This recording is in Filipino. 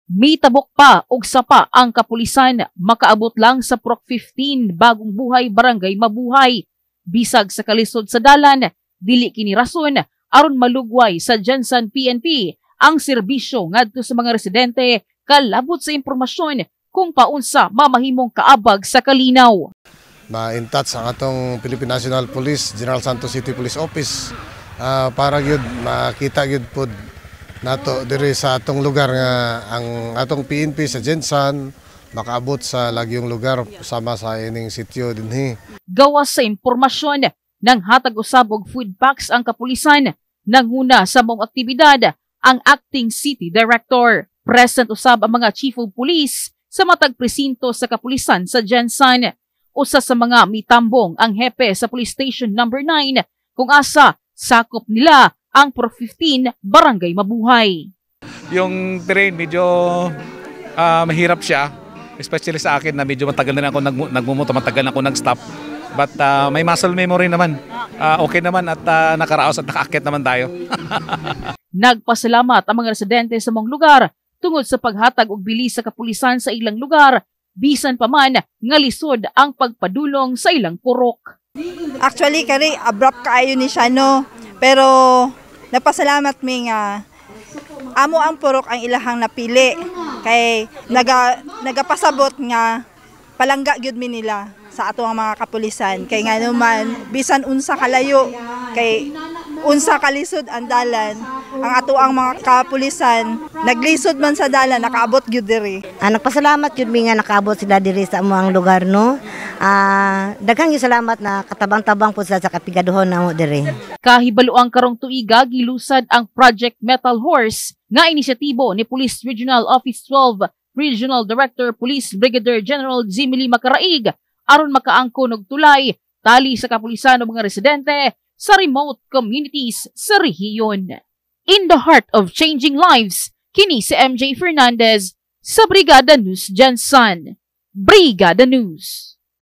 Mitabok pa og sapa ang kapulisan, makaabot lang sa Proc 15 Bagong Buhay, Barangay Mabuhay. Bisag sa kalisod sa dalan, dili kini rason aron malugway sa Gensan PNP ang serbisyo ngadto sa mga residente kalabot sa impormasyon kung paunsa mamahimong kaabag sa kalinaw. Ma-in touch ang atong Philippine National Police, General Santos City Police Office para gyud makita gyud pod nato diri sa atong lugar nga ang atong PNP sa Gensan makaabot sa lagyong lugar sama sa ining sitio dinhi. Gawas sa impormasyon nang hatag usab og food packs ang kapulisan, nanguna sa mong aktibidad ang acting city director. Present usab ang mga chief of police sa matag presinto sa kapulisan sa Gensan. Usa sa mga mitambong ang hepe sa police station number 9 kung asa sakop nila ang Proc 15 Barangay Mabuhay. Yung terrain medyo mahirap siya, especially sa akin na medyo matagal na ako nagmumoto, matagal na ako nag-stop. But may muscle memory naman. Okay naman at nakaraos at nakaakyat naman tayo. Nagpasalamat ang mga residente sa mong lugar tungod sa paghatag og bilis sa kapulisan sa ilang lugar, bisan pa man nga lisod ang pagpadulong sa ilang purok. Actually, kari abrupt kaayo ni siya, no? Pero napasalamat mi nga amo ang purok ang ilahang napili kay nagapasabot nga palangga gyud mi nila sa ato ang mga kapulisan kay nga naman bisan unsa kalayo kay unsa kalisod ang dalan ang ato ang mga kapulisan naglisod man sa dalan nakaabot gyud diri. Nagpasalamat gyud mi nga nakaabot sila diri sa amoang lugar, no. Daghang salamat na katabang-tabang po sa kapigaduhon namo diri. Kahibaluang karong tuiga gilusad ang Project Metal Horse nga inisyatibo ni Police Regional Office 12 Regional Director Police Brigadier General Zimili Macaraig aron makaangkon og tulay tali sa kapulisan ng mga residente sa remote communities sa rehiyon. In the heart of changing lives, kini si MJ Fernandez sa Brigada News Gensan. Brigada News.